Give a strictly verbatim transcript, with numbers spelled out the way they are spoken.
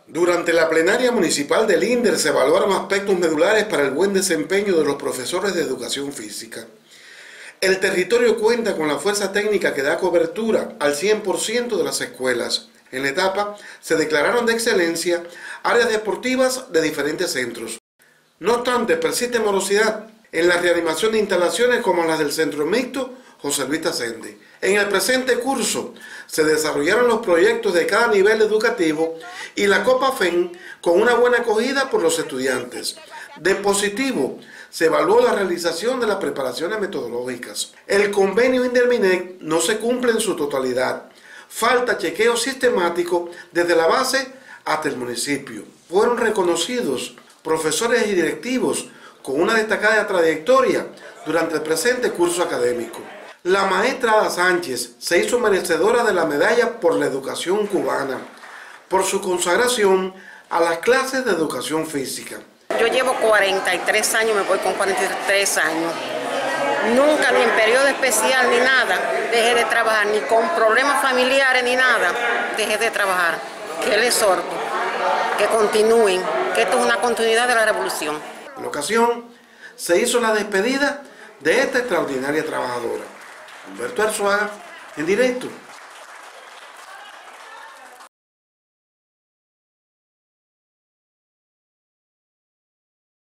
Durante la plenaria municipal del INDER se evaluaron aspectos medulares para el buen desempeño de los profesores de educación física. El territorio cuenta con la fuerza técnica que da cobertura al cien por ciento de las escuelas. En la etapa se declararon de excelencia áreas deportivas de diferentes centros. No obstante, persiste morosidad en la reanimación de instalaciones como las del Centro Mixto José Luis Tasende. En el presente curso se desarrollaron los proyectos de cada nivel educativo y la Copa F E N con una buena acogida por los estudiantes. De positivo, se evaluó la realización de las preparaciones metodológicas. El convenio Inderminec no se cumple en su totalidad. Falta chequeo sistemático desde la base hasta el municipio. Fueron reconocidos profesores y directivos con una destacada trayectoria durante el presente curso académico. La maestra Ada Sánchez se hizo merecedora de la medalla por la educación cubana, por su consagración a las clases de educación física. Yo llevo cuarenta y tres años, me voy con cuarenta y tres años. Nunca, ni en periodo especial, ni nada, dejé de trabajar, ni con problemas familiares, ni nada, dejé de trabajar. Que les exhorto, que continúen, que esto es una continuidad de la revolución. En la ocasión, se hizo la despedida de esta extraordinaria trabajadora. Humberto Arzuaga, en directo.